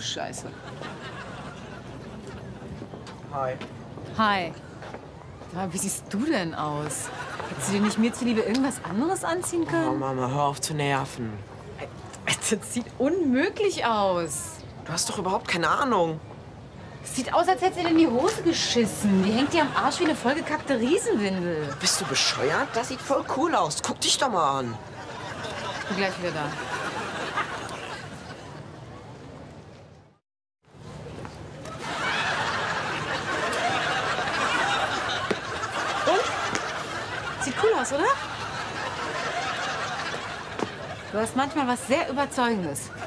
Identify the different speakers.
Speaker 1: Scheiße.
Speaker 2: Hi.
Speaker 1: Hi. Sag mal, wie siehst du denn aus? Hättest du dir nicht mir zuliebe irgendwas anderes anziehen
Speaker 2: Oh,
Speaker 1: können?
Speaker 2: Mama, hör auf zu nerven.
Speaker 1: Das sieht unmöglich aus.
Speaker 2: Du hast doch überhaupt keine Ahnung.
Speaker 1: Es sieht aus, als hättest du dir in die Hose geschissen. Die hängt dir am Arsch wie eine vollgekackte Riesenwindel.
Speaker 2: Bist du bescheuert? Das sieht voll cool aus. Guck dich doch mal an.
Speaker 1: Ich bin gleich wieder da. Und? Sieht cool aus, oder? Du hast manchmal was sehr Überzeugendes.